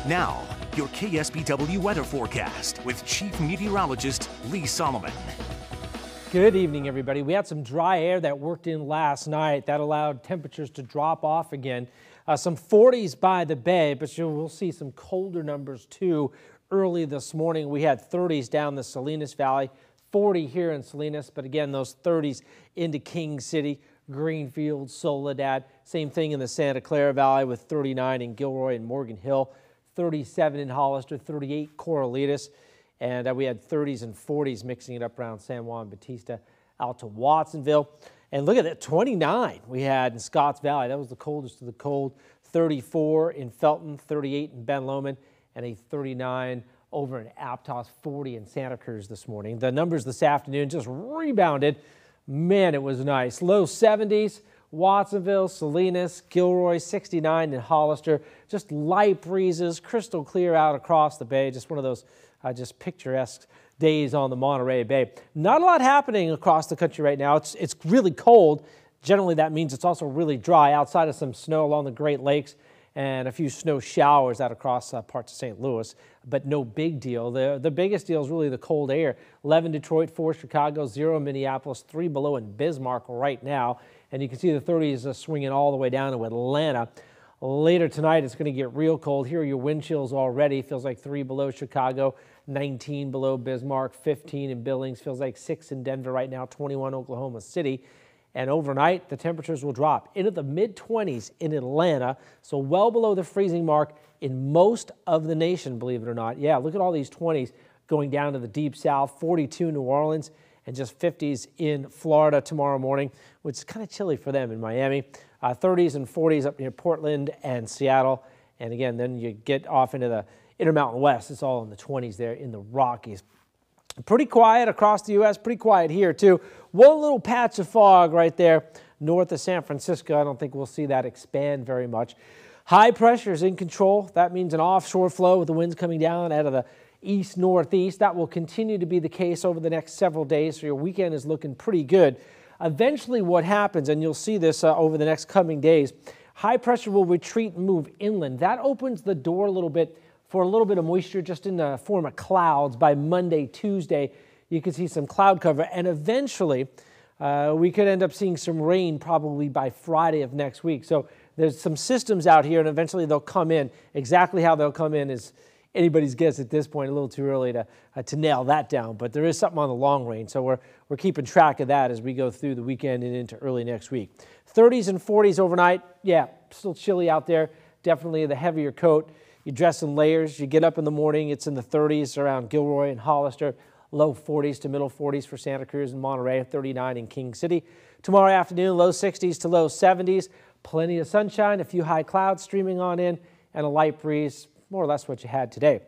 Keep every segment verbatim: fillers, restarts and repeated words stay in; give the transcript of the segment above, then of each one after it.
Now, your K S B W weather forecast with Chief Meteorologist Lee Solomon. Good evening, everybody. We had some dry air that worked in last night. That allowed temperatures to drop off again. Uh, some forties by the bay, but you will see some colder numbers too. Early this morning, we had thirties down the Salinas Valley, forty here in Salinas, but again, those thirties into King City, Greenfield, Soledad. Same thing in the Santa Clara Valley with thirty-nine in Gilroy and Morgan Hill, thirty-seven in Hollister, thirty-eight Corralitos. And uh, we had thirties and forties mixing it up around San Juan Bautista out to Watsonville. And look at that, twenty-nine we had in Scotts Valley. That was the coldest of the cold. thirty-four in Felton, thirty-eight in Ben Lomond, and a thirty-nine over in Aptos, forty in Santa Cruz this morning. The numbers this afternoon just rebounded. Man, it was nice. Low seventies, Watsonville, Salinas, Gilroy, sixty-nine in Hollister. Just light breezes, crystal clear out across the bay. Just one of those uh, just picturesque days on the Monterey Bay. Not a lot happening across the country right now. It's, it's really cold. Generally, that means it's also really dry outside of some snow along the Great Lakes and a few snow showers out across uh, parts of Saint Louis, but no big deal. The, the biggest deal is really the cold air. eleven Detroit, four Chicago, zero Minneapolis, three below in Bismarck right now. And you can see the thirties uh, swinging all the way down to Atlanta. Later tonight, it's going to get real cold. Here are your wind chills already. Feels like three below Chicago, nineteen below Bismarck, fifteen in Billings. Feels like six in Denver right now, twenty-one Oklahoma City. And overnight, the temperatures will drop into the mid twenties in Atlanta, so well below the freezing mark in most of the nation, believe it or not. Yeah, look at all these twenties going down to the deep south, forty-two New Orleans, and just fifties in Florida tomorrow morning, which is kind of chilly for them in Miami. Uh, thirties and forties up near Portland and Seattle. And again, then you get off into the Intermountain West. It's all in the twenties there in the Rockies. Pretty quiet across the U S, pretty quiet here too. One little patch of fog right there north of San Francisco. I don't think we'll see that expand very much. High pressure is in control. That means an offshore flow with the winds coming down out of the east-northeast. That will continue to be the case over the next several days, so your weekend is looking pretty good. Eventually what happens, and you'll see this uh, over the next coming days, high pressure will retreat and move inland. That opens the door a little bit for a little bit of moisture just in the form of clouds. By Monday, Tuesday, you can see some cloud cover, and eventually uh, we could end up seeing some rain probably by Friday of next week. So there's some systems out here, and eventually they'll come in. Exactly how they'll come in is anybody's guess at this point. A little too early to uh, to nail that down, but there is something on the long range, so we're we're keeping track of that as we go through the weekend and into early next week. thirties and forties overnight. Yeah, still chilly out there. Definitely the heavier coat. You dress in layers. You get up in the morning. It's in the thirties around Gilroy and Hollister. Low forties to middle forties for Santa Cruz and Monterey. thirty-nine in King City. Tomorrow afternoon, low sixties to low seventies. Plenty of sunshine, a few high clouds streaming on in, and a light breeze. More or less what you had today.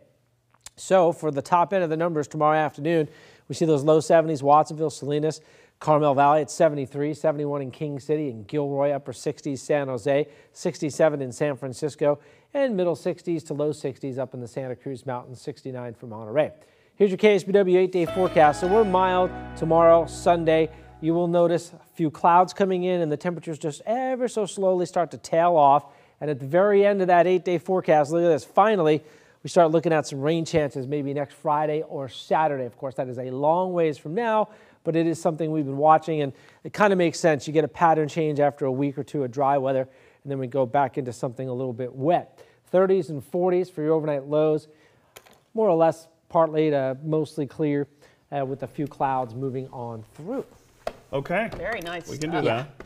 So for the top end of the numbers tomorrow afternoon, we see those low seventies, Watsonville, Salinas, Carmel Valley at seventy-three, seventy-one in King City, and Gilroy, upper sixties, San Jose, sixty-seven in San Francisco, and middle sixties to low sixties up in the Santa Cruz Mountains, sixty-nine for Monterey. Here's your K S B W eight-day forecast. So we're mild tomorrow, Sunday. You will notice a few clouds coming in, and the temperatures just ever so slowly start to tail off. And at the very end of that eight-day forecast, look at this. Finally, we start looking at some rain chances maybe next Friday or Saturday. Of course, that is a long ways from now, but it is something we've been watching, and it kind of makes sense. You get a pattern change after a week or two of dry weather, and then we go back into something a little bit wet. thirties and forties for your overnight lows, more or less partly to mostly clear uh, with a few clouds moving on through. Okay. Very nice. We can do stuff. that.